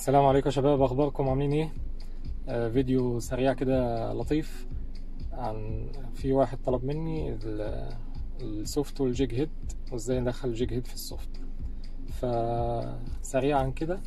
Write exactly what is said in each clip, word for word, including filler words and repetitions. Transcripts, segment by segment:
السلام عليكم يا شباب، اخباركم عاملين ايه؟ آه فيديو سريع كده لطيف. عن في واحد طلب مني ال- السوفت والجيج هيد، وازاي ندخل الجيج هيد في السوفت. فسريعا كده،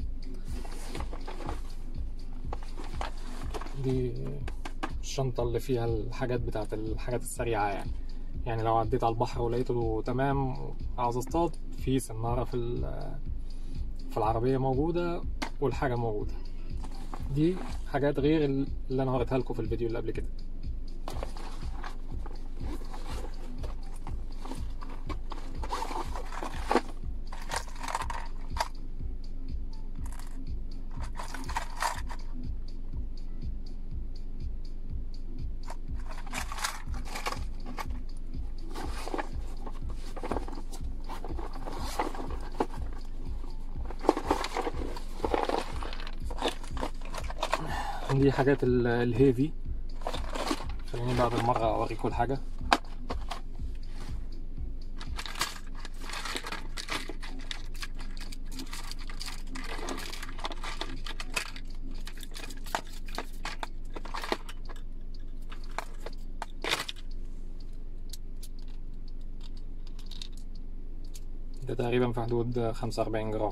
دي الشنطة اللي فيها الحاجات بتاعت الحاجات السريعة يعني يعني لو عديت على البحر ولقيته تمام عاوز اصطاد، في سنارة في ال- في العربية موجودة، والحاجة موجودة. دي حاجات غير اللي انا وريتها لكم في الفيديو اللي قبل كده. دي حاجات ال- الهيفي. خليني بقى بالمرة اوريكم الحاجة. ده تقريبا في حدود خمسة وأربعين جرام.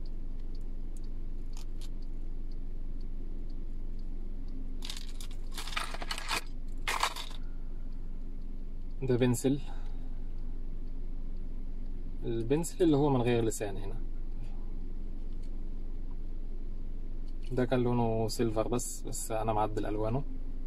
ده بنسل، البنسل اللي هو من غير لسان هنا. ده كان لونه سيلفر بس بس انا معدل الوانه.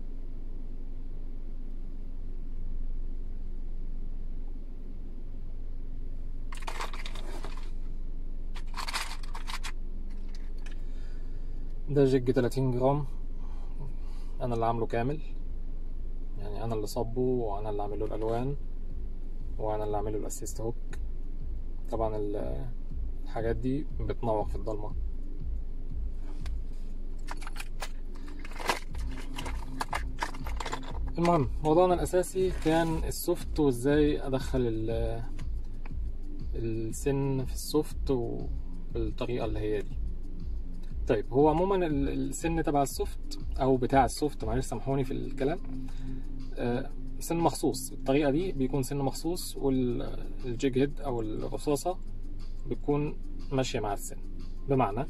ده جيج تلاتين جرام، انا اللي عامله كامل، يعني انا اللي صبه وانا اللي عامله الالوان وانا اللي عامله الاسيست هوك. طبعا ال- الحاجات دي بتنور في الضلمه. المهم، موضوعنا الاساسي كان السوفت، وازاي ادخل ال- السن في السوفت وبالطريقه اللي هي دي. طيب، هو عموما ال- السن تبع السوفت او بتاع السوفت، معلش سامحوني في الكلام، آه، سن مخصوص. الطريقة دي بيكون سن مخصوص، والجيج هيد او الرصاصة بتكون ماشية مع السن. بمعنى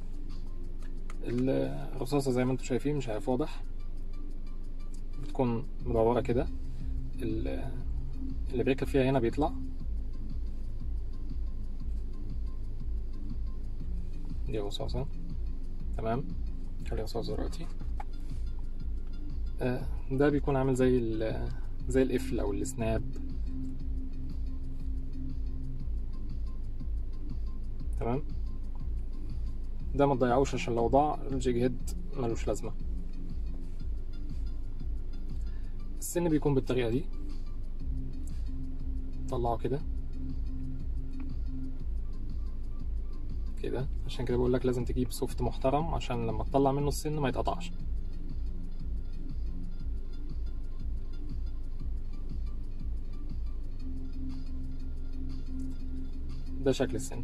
الرصاصة زي ما انتم شايفين، مش عارف واضح، بتكون مدورة كده، ال- اللي بيركب فيها هنا بيطلع. دي رصاصة، تمام. خلي رصاصة دلوقتي. آه، ده بيكون عامل زي ال زي القفل او السناب، تمام. ده ما تضيعوش، عشان لو ضاع الجيج هيد ملوش لازمة. السن بيكون بالطريقة دي، طلعه كده كده. عشان كده بقول لك لازم تجيب سوفت محترم، عشان لما تطلع منه السن ما يتقطعش. ده شكل السن.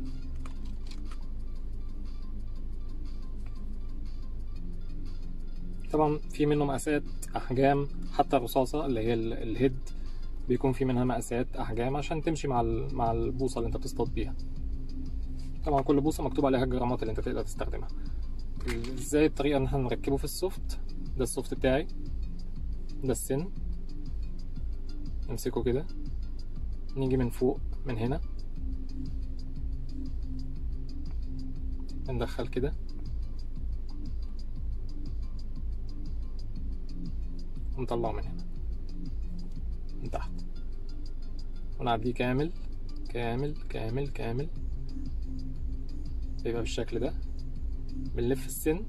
طبعا في منه مقاسات احجام، حتى الرصاصة اللي هي ال- الهيد بيكون في منها مقاسات احجام عشان تمشي مع ال- مع البوصة اللي انت بتصطاد بيها. طبعا كل بوصة مكتوب عليها الجرامات اللي انت تقدر تستخدمها. ازاي الطريقة ان احنا نركبه في السوفت؟ ده السوفت بتاعي، ده السن. نمسكه كده، نيجي من فوق من هنا، ندخل كده، ونطلعه من هنا من تحت، ونعديه كامل كامل كامل كامل. بيبقى بالشكل ده. بنلف السن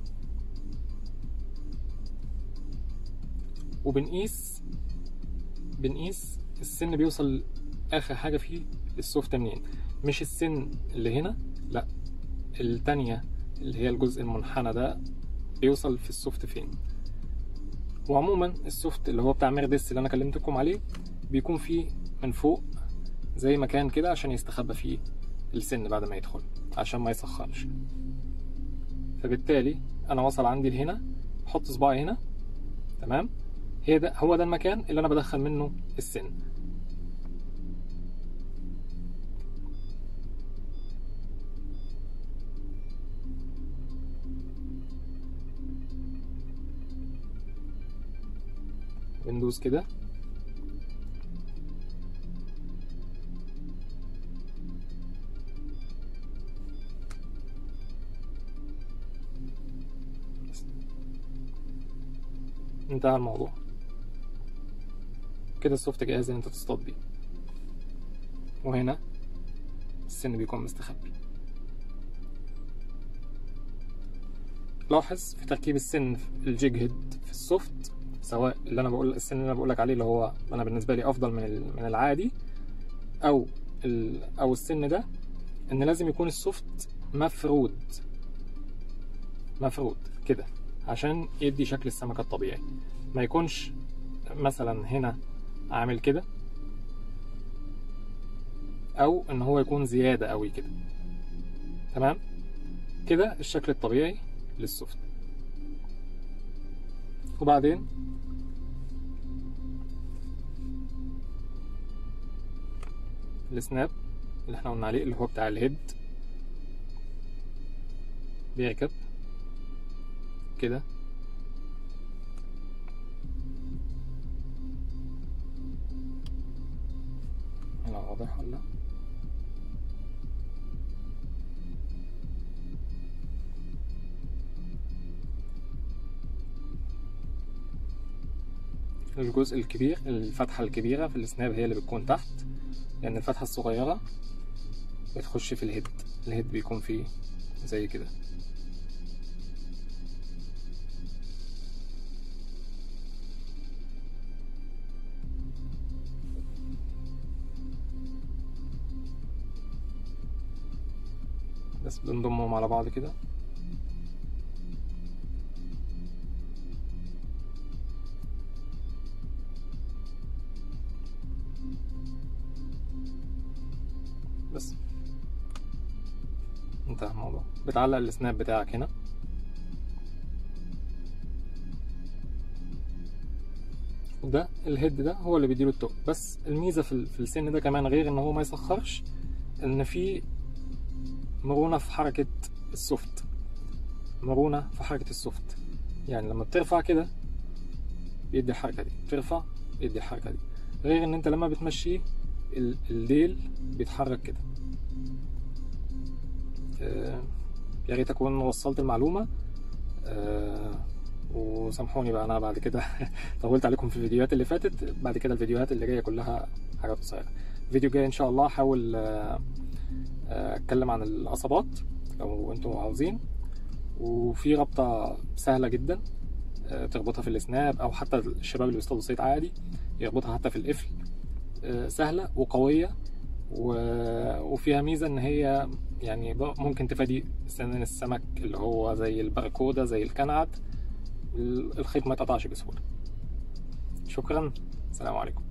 وبنقيس بنقيس السن بيوصل اخر حاجة فيه السوفت منين. مش السن اللي هنا، لا، التانية اللي هي الجزء المنحنى ده بيوصل في السوفت فين. وعموما السوفت اللي هو بتاع ميردس اللي انا كلمتكم عليه بيكون فيه من فوق زي مكان كده عشان يستخبى فيه السن بعد ما يدخل، عشان ما يسخنش. فبالتالي انا وصل عندي لهنا، بحط صباعي هنا، تمام، هي ده هو ده المكان اللي انا بدخل منه السن. بندوس كده انتهى الموضوع. كده السوفت جاهز ان انت تصطاد بيه، وهنا السن بيكون مستخبي. لاحظ في تركيب السن في الجيج هيد في السوفت، سواء اللي انا بقول السن اللي انا بقولك عليه اللي هو انا بالنسبه لي افضل من من العادي، او او السن ده، ان لازم يكون السوفت مفرود مفرود كده عشان يدي شكل السمكه الطبيعي، ما يكونش مثلا هنا عامل كده، او ان هو يكون زياده قوي كده. تمام، كده الشكل الطبيعي للسوفت. وبعدين السناب اللي احنا قلنا عليه اللي هو بتاع الهيد، بيركب كده هنا، واضح ولا؟ الجزء الكبير، الفتحة الكبيرة في السناب هي اللي بتكون تحت، لأن الفتحة الصغيرة بتخش في الهيد، الهيد بيكون فيه زي كده. بس بنضمهم على بعض كده. بس انتهى الموضوع. بتعلق السناب بتاعك هنا، وده الهيد ده هو اللي بيديله التوب. بس الميزه في, في السن ده كمان، غير ان هو ما يسخرش، ان في مرونه في حركه السوفت، مرونه في حركه السوفت. يعني لما بترفع كده بيدي الحركه دي، بترفع يدي الحركه دي، غير ان انت لما بتمشيه الديل بيتحرك كده. آه يا ريت اكون وصلت المعلومه. آه وسامحوني بقى انا بعد كده طولت عليكم في الفيديوهات اللي فاتت. بعد كده الفيديوهات اللي جايه كلها حاجات قصيره. الفيديو الجاي ان شاء الله هحاول آه اتكلم عن القصبات لو انتم عاوزين، وفي رابطه سهله جدا آه تربطها في السناب، او حتى الشباب اللي بيصطادوا صيد عادي يربطها حتى في القفل. آه سهله وقويه، وفيها ميزه ان هي يعني ممكن تفادي سنان السمك اللي هو زي البركوده زي الكنعد، الخيط ما يتقطعش بسهوله. شكرا، السلام عليكم.